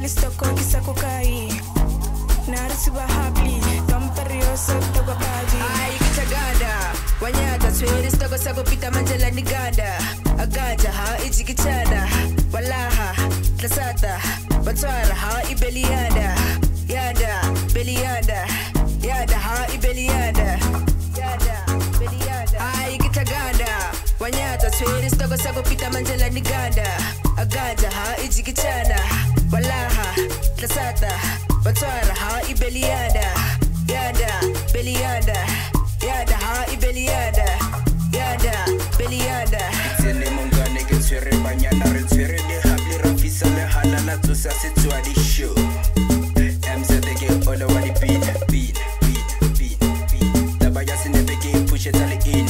listoko kisakokai narisiba happy tamperio sotto babaji ai kitaganda wanyata swere stoko sako pita manjela niganda agaja ha ijikichana walaha tlasata batswara ha ibelianda yada belianda yada ha ibelianda yada belianda ai kitaganda wanyata swere stoko sako pita manjela niganda agaja ha ijikichana walaha tlasata batswara ha ibelianda yada belianda yada ha ibelianda yada belianda tsene mongane ke tswere banyana re tswere le happy rafisa le halala tsosa se tswa di show mztk all over the beat la baya se ne ke push it all in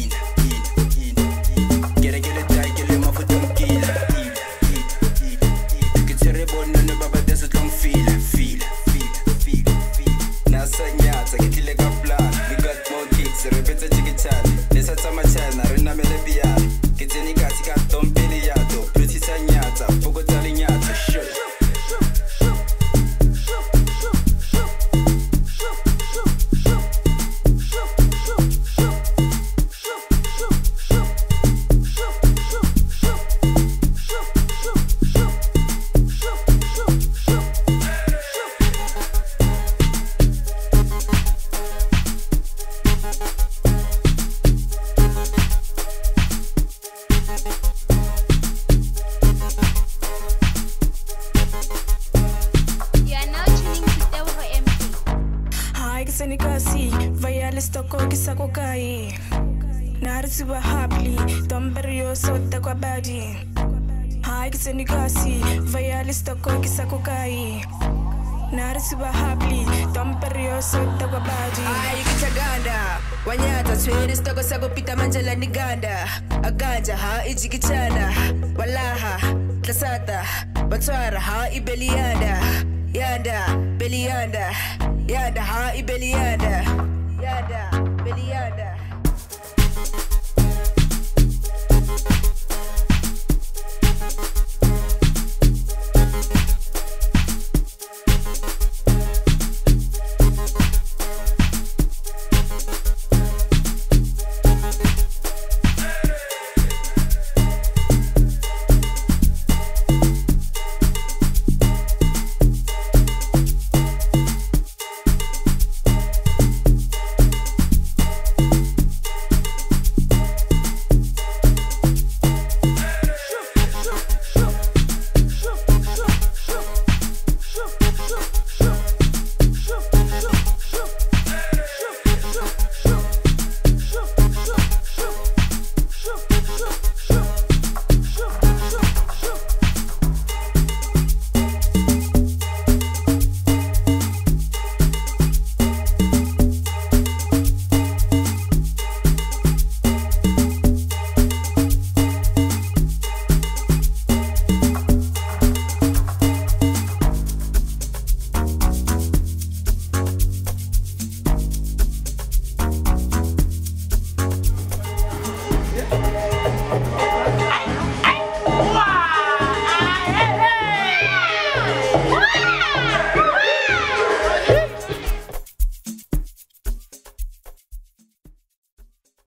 get die get le mafuta mkila ke tswere bona ne baba deso tlong feel nasanyatsa ke tlile ka plan we got more kicks re betsa jigitana lesa tsa machana re namele piano ke tseni ka tsika tompele yato pretty sanyatsa poko tsa lenyatsa show Senikasi vaya listoko kisakokai narisiba happy tamperio sotto babaji hai senikasi vaya listoko kisakokai narisiba happy tamperio sotto babaji ai kitaganda wanyata swere stoko sako pita manjela niganda agaja ha ijikichana walaha tlasata batswara ha ibelianda yada belianda yada ha ibelianda